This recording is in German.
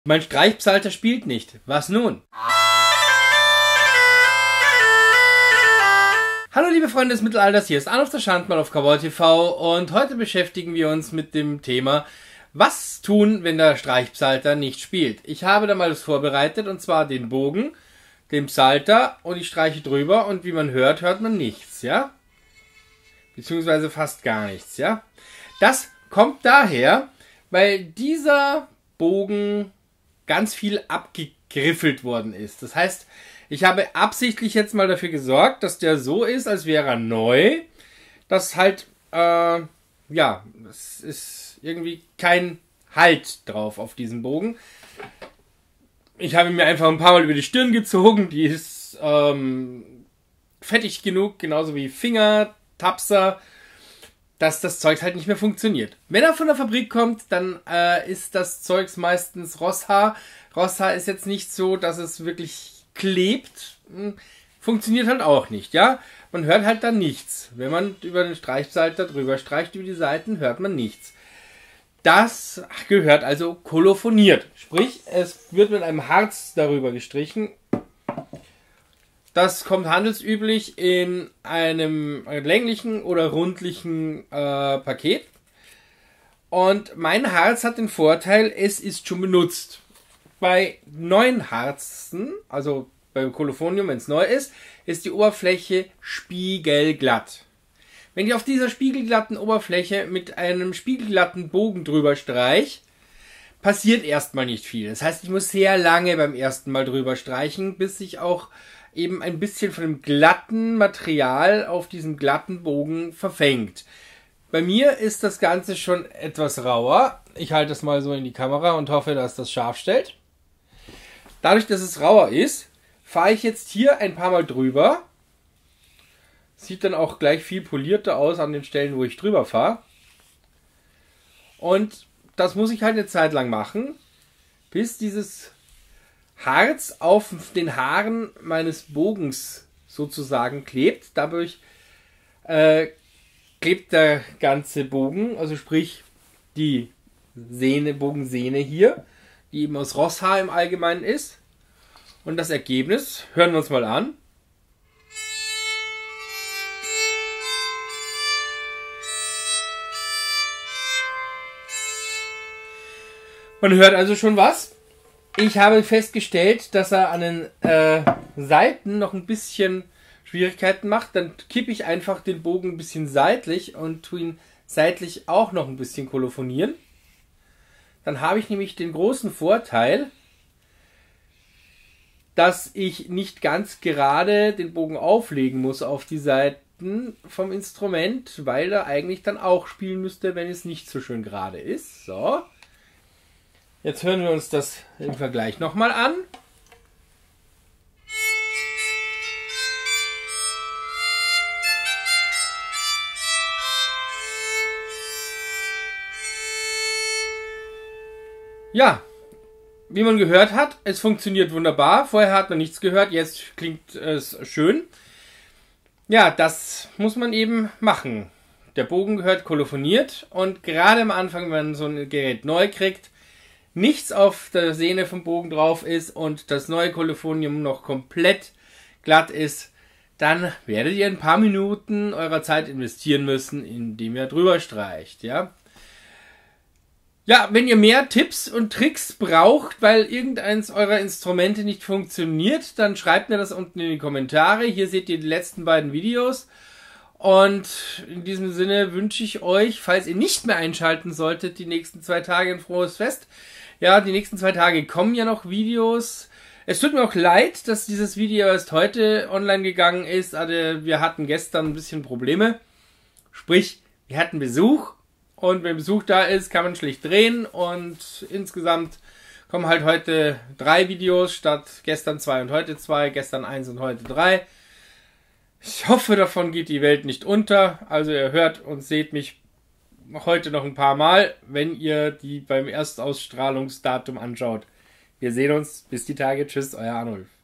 Mein Streichpsalter spielt nicht. Was nun? Hallo liebe Freunde des Mittelalters, hier ist Arnulf der Schandmaul auf Cowboy TV und heute beschäftigen wir uns mit dem Thema, was tun, wenn der Streichpsalter nicht spielt. Ich habe da mal was vorbereitet, und zwar den Bogen, den Psalter, und ich streiche drüber und wie man hört, hört man nichts, ja? Beziehungsweise fast gar nichts, ja? Das kommt daher, weil dieser Bogen ganz viel abgegriffelt worden ist. Das heißt, ich habe absichtlich jetzt mal dafür gesorgt, dass der so ist, als wäre er neu. Das halt, ja, es ist irgendwie kein Halt drauf auf diesem Bogen. Ich habe mir einfach ein paar Mal über die Stirn gezogen. Die ist fettig genug, genauso wie Finger, Tapser, dass das Zeug halt nicht mehr funktioniert. Wenn er von der Fabrik kommt, dann ist das Zeugs meistens Rosshaar. Rosshaar ist jetzt nicht so, dass es wirklich klebt. Funktioniert halt auch nicht, ja. Man hört halt dann nichts. Wenn man über den Streichpsalter drüber streicht, über die Seiten, hört man nichts. Das gehört also kolophoniert. Sprich, es wird mit einem Harz darüber gestrichen. Das kommt handelsüblich in einem länglichen oder rundlichen Paket. Und mein Harz hat den Vorteil, es ist schon benutzt. Bei neuen Harzen, also beim Kolophonium, wenn es neu ist, ist die Oberfläche spiegelglatt. Wenn ich auf dieser spiegelglatten Oberfläche mit einem spiegelglatten Bogen drüber streiche, passiert erstmal nicht viel. Das heißt, ich muss sehr lange beim ersten Mal drüber streichen, bis sich auch eben ein bisschen von dem glatten Material auf diesem glatten Bogen verfängt. Bei mir ist das Ganze schon etwas rauer. Ich halte es mal so in die Kamera und hoffe, dass das scharf stellt. Dadurch, dass es rauer ist, fahre ich jetzt hier ein paar Mal drüber. Sieht dann auch gleich viel polierter aus an den Stellen, wo ich drüber fahre. Und das muss ich halt eine Zeit lang machen, bis dieses Harz auf den Haaren meines Bogens sozusagen klebt. Dadurch klebt der ganze Bogen, also sprich die Sehne, Bogensehne hier, die eben aus Rosshaar im Allgemeinen ist. Und das Ergebnis hören wir uns mal an. Man hört also schon was. Ich habe festgestellt, dass er an den Seiten noch ein bisschen Schwierigkeiten macht. Dann kippe ich einfach den Bogen ein bisschen seitlich und tue ihn seitlich auch noch ein bisschen kolophonieren. Dann habe ich nämlich den großen Vorteil, dass ich nicht ganz gerade den Bogen auflegen muss auf die Seiten vom Instrument, weil er eigentlich dann auch spielen müsste, wenn es nicht so schön gerade ist. So. Jetzt hören wir uns das im Vergleich nochmal an. Ja, wie man gehört hat, es funktioniert wunderbar. Vorher hat man nichts gehört, jetzt klingt es schön. Ja, das muss man eben machen. Der Bogen gehört kolophoniert und gerade am Anfang, wenn man so ein Gerät neu kriegt, nichts auf der Sehne vom Bogen drauf ist und das neue Kolophonium noch komplett glatt ist, dann werdet ihr ein paar Minuten eurer Zeit investieren müssen, indem ihr drüber streicht, ja. Ja, wenn ihr mehr Tipps und Tricks braucht, weil irgendeins eurer Instrumente nicht funktioniert, dann schreibt mir das unten in die Kommentare. Hier seht ihr die letzten beiden Videos. Und in diesem Sinne wünsche ich euch, falls ihr nicht mehr einschalten solltet, die nächsten 2 Tage ein frohes Fest. Ja, die nächsten 2 Tage kommen ja noch Videos. Es tut mir auch leid, dass dieses Video erst heute online gegangen ist. Also wir hatten gestern ein bisschen Probleme. Sprich, wir hatten Besuch. Und wenn Besuch da ist, kann man schlecht drehen. Und insgesamt kommen halt heute 3 Videos statt gestern 2 und heute 2. Gestern 1 und heute 3. Ich hoffe, davon geht die Welt nicht unter. Also ihr hört und seht mich heute noch ein paar Mal, wenn ihr die beim Erstausstrahlungsdatum anschaut. Wir sehen uns. Bis die Tage. Tschüss, euer Arnulf.